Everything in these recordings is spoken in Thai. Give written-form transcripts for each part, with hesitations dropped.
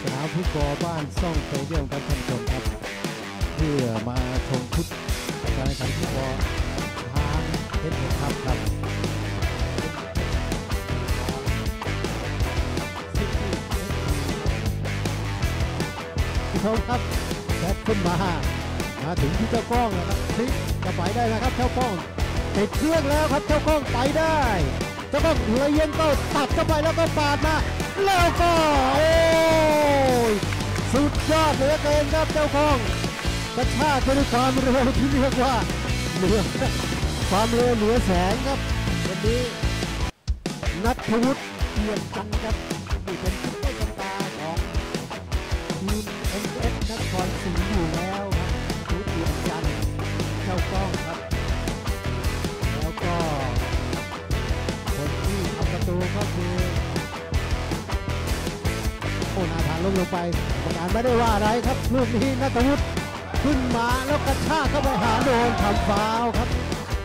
นามฟุตบอลบ้านซ่องสเตเดียมครับท่านผู้ชมครับเพื่อมาชมชุดการแข่งขันฟุตบอลทางเอฟเอครับครับผู้ชมครับแบ็คขึ้นมาถึงที่เจ้ากล้องแล้วครับพลิกจะไปได้นะครับเจ้ากล้องติดเครื่องแล้วครับเจ้ากล้องไปได้เจ้ากล้องเลยเย็นก็ตัดเข้าไปแล้วก็ปาดมาแล้วก็โอ้ยสุดยอดเหลือเกินครับเจ้ากล้องกระชากด้วยความเร็วที่เรียกว่าเหนือความเร็วเหนือแสงครับวันนี้ณัฐวุฒิเอี่ยมจันทร์ครับที่เป็นซุปเปอร์สตาร์ของทีม NS นครศรีอยู่แล้วครับเอี่ยมจันทร์เจ้ากล้องครับแล้วก็คนที่ทำประตูก็คือโอ้นาธานลงไปกรรมการไม่ได้ว่าอะไรครับลูกนี้ณัฐวุฒิขึ้นมาแล้วกระชากเข้าไปหาโดนทำฟาวล์ครับ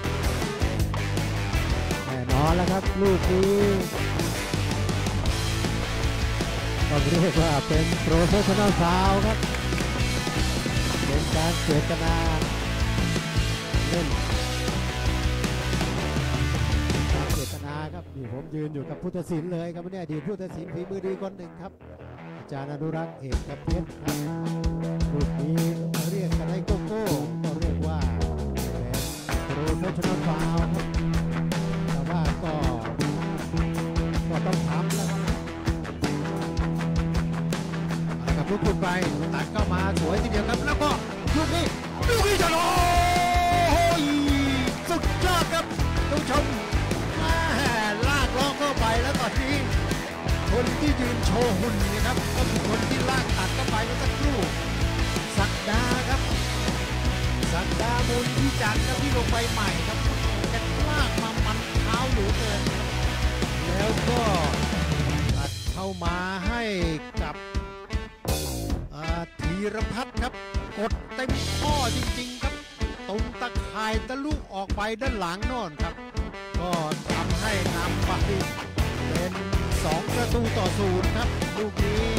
แน่นอนแล้วครับลูกนี้ต้องเรียกว่าเป็นโปรเฟสชั่นอลฟาวล์ครับเป็นการเจตนาเล่นการเจตนาครับนี่ผมยืนอยู่กับผู้ตัดสินเลยครับเนี่ยดีผู้ตัดสินฝีมือดีคนหนึ่งครับอาจารย์อนุรักษ์เอกเพชรครับลูกนี้เรียกกันให้โกโก้ก็เรียกว่าเป็นโปรเฟสชั่นอลฟาวล์ครับแต่ว่าก็ต้องทำแล้วครับลูกขึ้นไปตัดเข้ามาสวยทีเดียวครับแล้วก็ลูกนี้จะโอ้ยสุดยอดครับท่านผู้ชมลากล้อเข้าไปแล้วตอนนี้คนที่ยืนโชว์หุ่นนะครับก็คือคนที่ลากตัดเข้าไปเมื่อสักครู่ศักดาครับศักดามูลที่จันทร์ครับที่ลงไปใหม่ครับแกลากมามันเท้าอยู่เกินแล้วก็ตัดเข้ามาให้กับธีรพัฒน์ครับกดเต็มข้อจริงๆครับตรงตะข่ายตะลุออกไปด้านหลังโน่นครับก็ทำให้นำไปเป็น2-0ครับลูกนี้